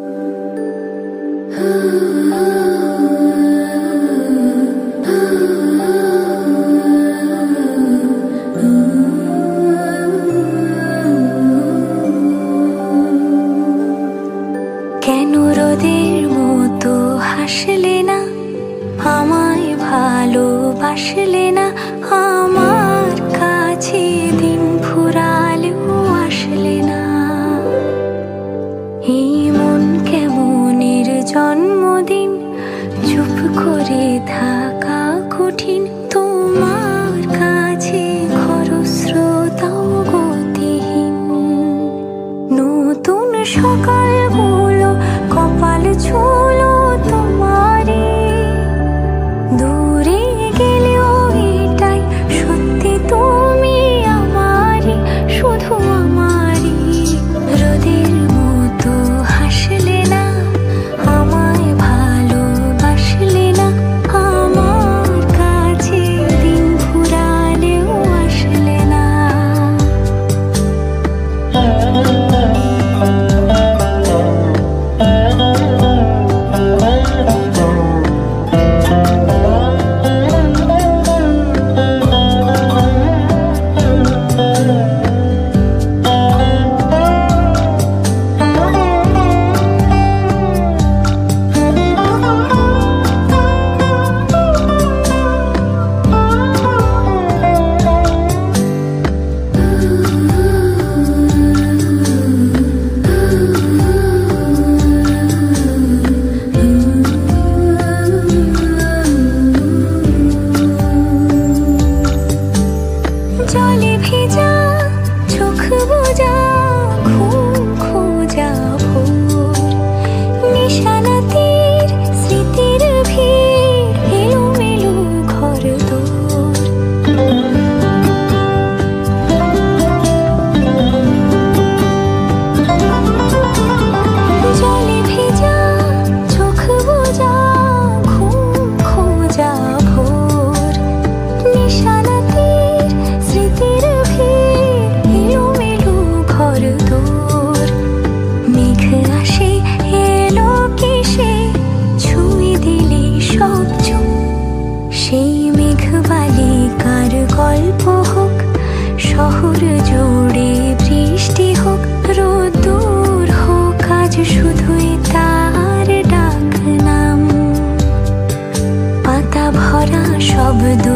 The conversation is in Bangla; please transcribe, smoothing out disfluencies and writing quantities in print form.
কেন রোদের মতো হাসলে না, আমায় ভালোবাসলে না, আমার কাছে দিন ফুরালেও আসলে না। এই মন কেমনের জন্মদিন, চুপ করে থাকা কঠিন, তোমার কাছে খরস্রোতাও গতিহীন। নতুন সকালগুলো কপাল ছুলো তোমারে, দূরে গেলেও এটাই সত্যি তুমি আমারই, শুধু আমারই। রোদের মতো হাসলে না, আমায় ভালোবাসলে না, আমার কাছে দিন ফুরালেও আসলে না। জলে ভেজা চোখ বোঝা, ঘুম খোঁজা ভোর, নিশানাতির স্মৃতির ভিড়, এলোমেলো ঘর দোর। জলে ভেজা চোখ বোঝা, ঘুম খোঁজা ভোর, নিশানাতির স্মৃতির ভিড়, এলোমেলো ঘর দোর। মেঘ আসে এলো কিসে, ছুঁয়ে দিলে সব চুপ, সেই মেঘ বালিকার গল্প হোক, শহর জুড়ে বৃষ্টি হোক, রোদ্দুর হোক আজ শুধুই তার ডাক নাম। পাতা ভরা শব্দ